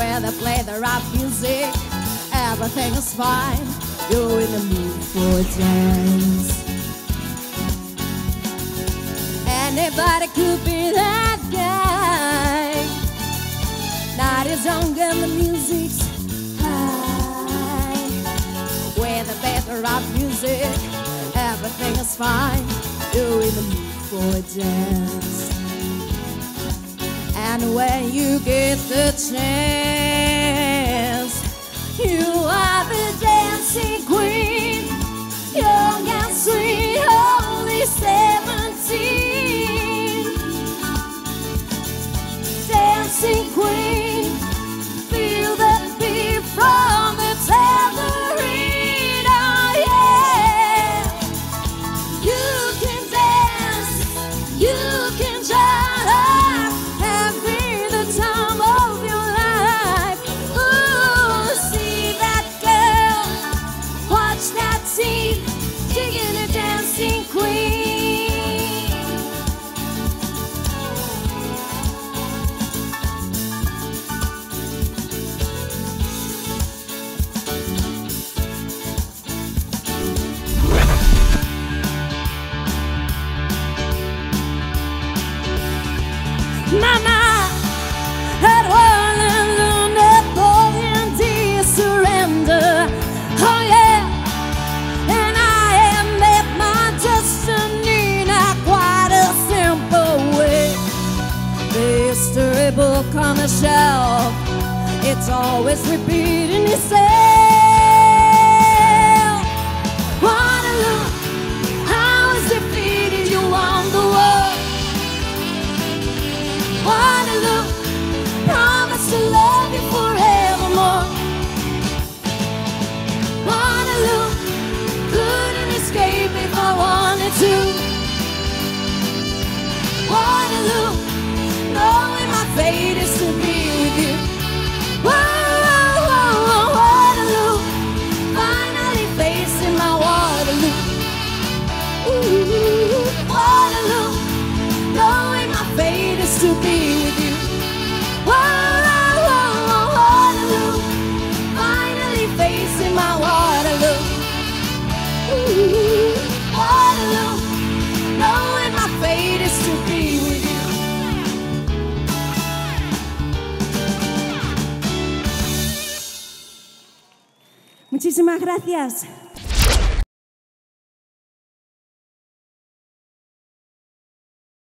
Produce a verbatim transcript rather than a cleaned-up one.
where they play the rock music. Everything is fine, you're in the mood for a dance. Anybody could be that guy. Night is young and the music's high. Where they play the rock music, everything is fine, you're in the mood for a dance. And when you get the chance, you are the dancing queen, young and sweet, only seventeen. Dancing queen, feel the beat from the tambourine, oh yeah. You can dance, you can shout out, having the time of your life. Ooh, see that girl, watch that scene, digging a dancing queen. Mama had won and Napoleon did surrender. Oh yeah, and I have met my destiny in quite a simple way. The history book on the shelf, it's always repeating itself. Waterloo, I was defeated, you won the war. Waterloo, promise to love you forevermore. Waterloo, couldn't escape if I wanted to. Waterloo, knowing my fate is to be with you. Whoa, whoa, whoa, Waterloo, finally facing my Waterloo. Ooh, Waterloo, knowing my fate is to be with you. Whoa, whoa, whoa, Waterloo, finally facing my Waterloo. Ooh, Waterloo, knowing my fate is to be with you. Muchísimas gracias.